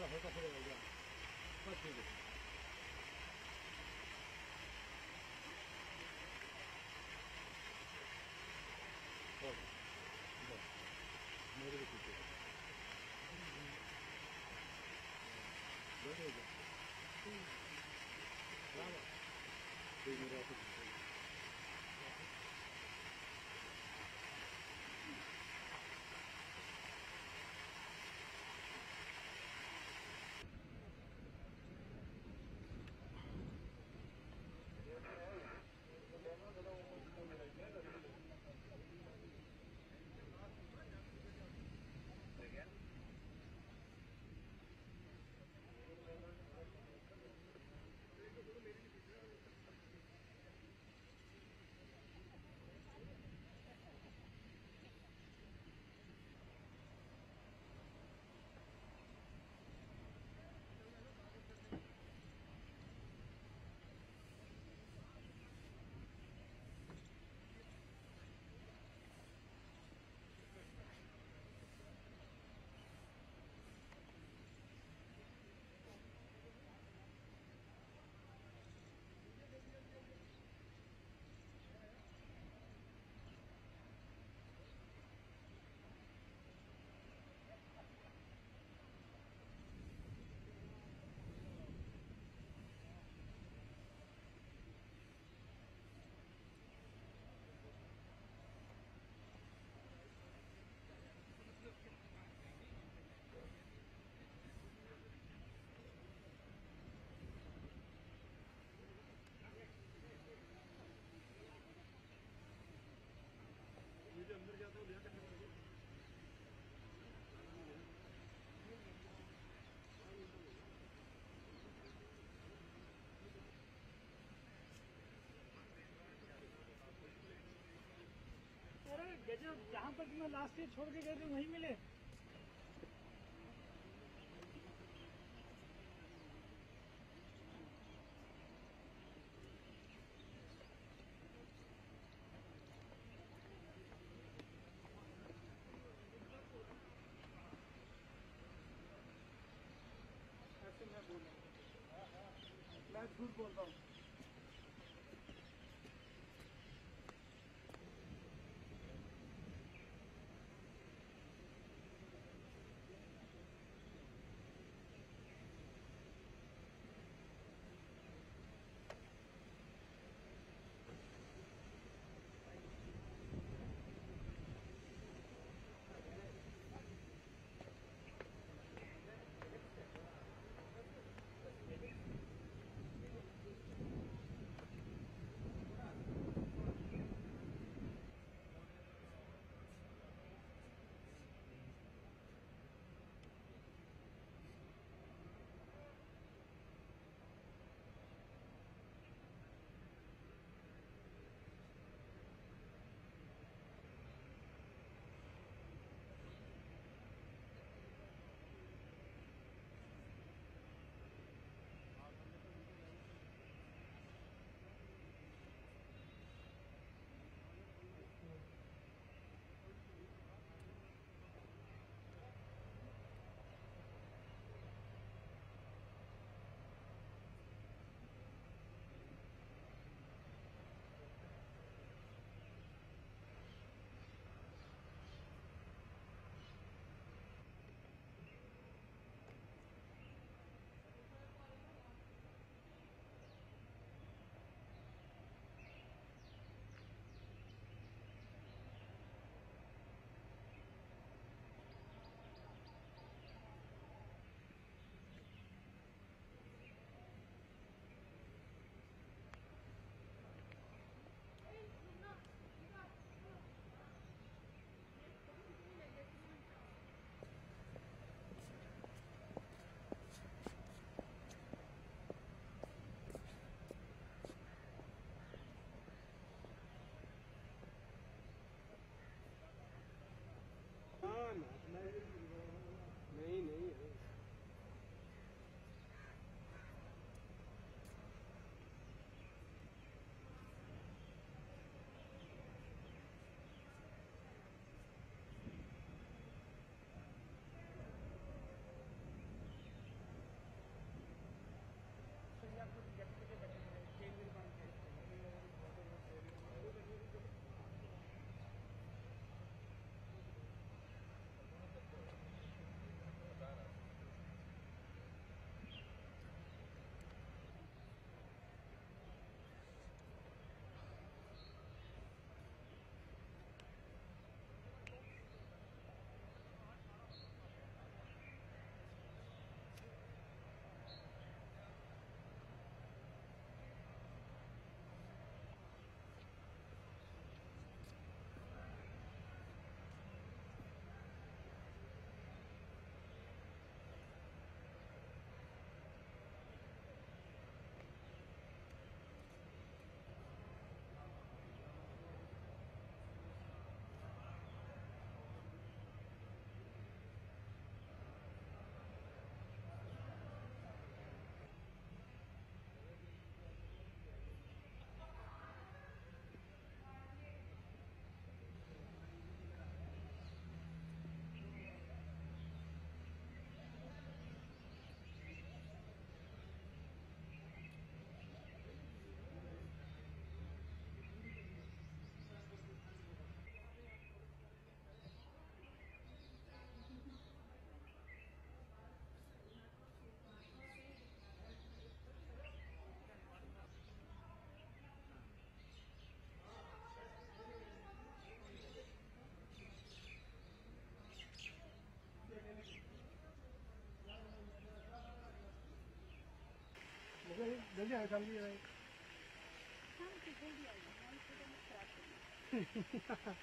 थोड़ा हल्का सा लगा बस ठीक है। मेरे भी ठीक है। अंदर जाता हूँ अरे गजब, जहाँ पर मैं लास्ट ईयर छोड़ के गए थे वहीं मिले। ऐसे मैं बोल रहा हूँ, मैं झूठ बोलता हूँ। जल्दी आ जल्दी आ हम जल्दी आ जाए हमारी फोटो में खराब करिए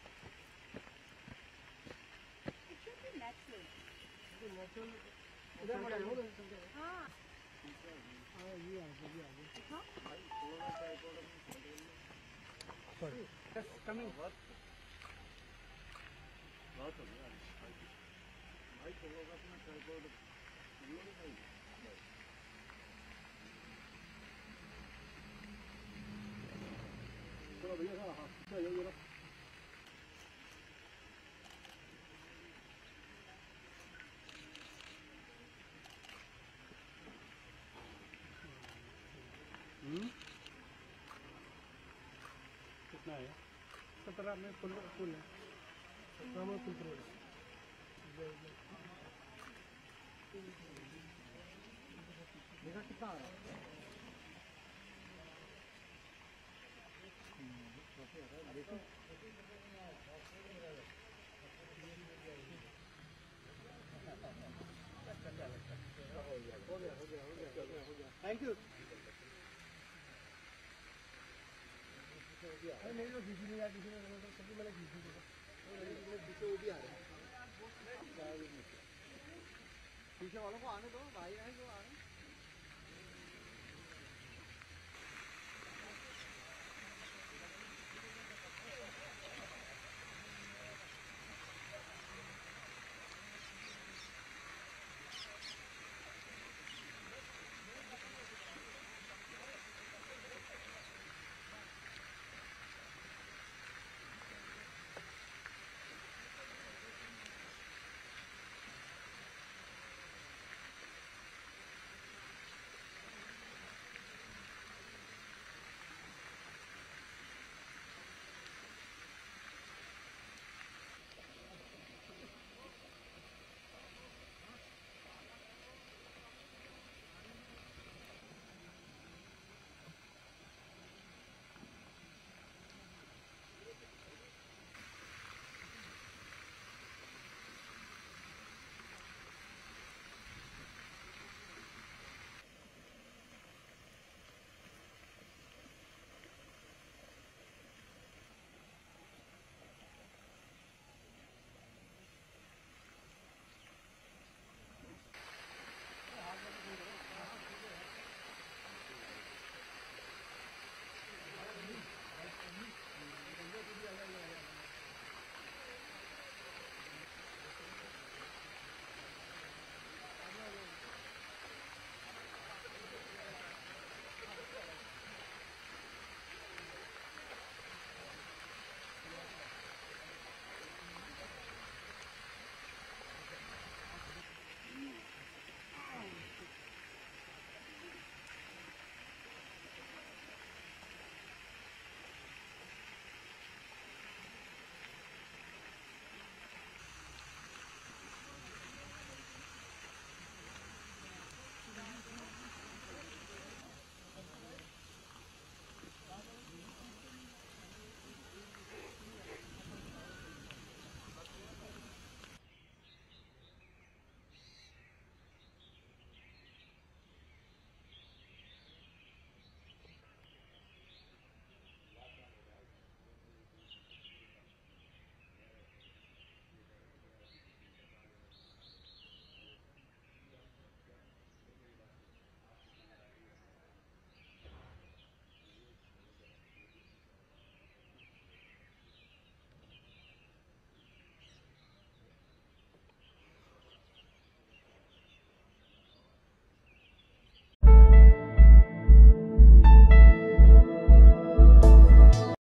it should be natural natural इधर मत आओ हाँ हाँ ये आ गया हाँ थोड़ा सा सॉरी जस्ट कमिंग बहुत हो गया भाई तो लोग अपना ट्राइपॉड ये नहीं चलो भैया हाँ चलो ये कितना है 17 में फुल है 17 में फुल है देखा कितना आ रहा है देखो हो गया थैंक यू अरे नहीं तो किसी ने यार किसी ने सभी मैंने किसी को पीछे वो भी आ रहे हैं पीछे वालों को आने दो भाई आए जो आ रहे हैं